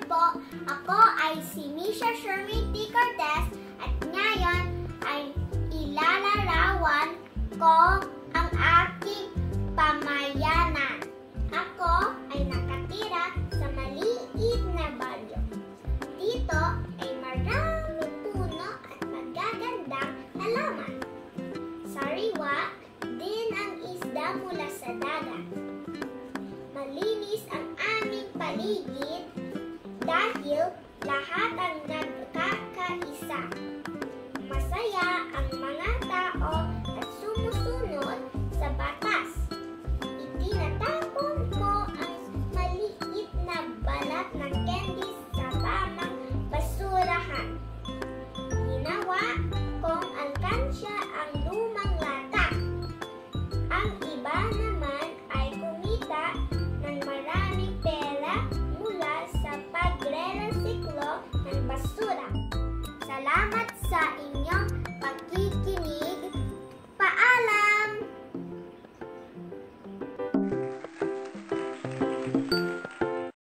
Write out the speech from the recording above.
po, ako ay si Misha Shermie T. Cortez at ngayon ay ilalarawan ko ang aking pamayanan. Ako ay nakatira sa maliit na baryo. Dito ay maraming puno at magagandang halaman. Sariwa din ang isda mula sa dagat. Malinis ang aming paligid dahil lahat ang nagkakaisa. Masaya ang mga tao at sumusunod sa batas. Itinatapon ko ang maliit na balat ng candy sa tamang basurahan. Ginawa kong alkansya ang lumang lata. Ang iba naman ay kumita ng maraming pera mula sa pagre-resiklo ng basura. Salamat sa inyo.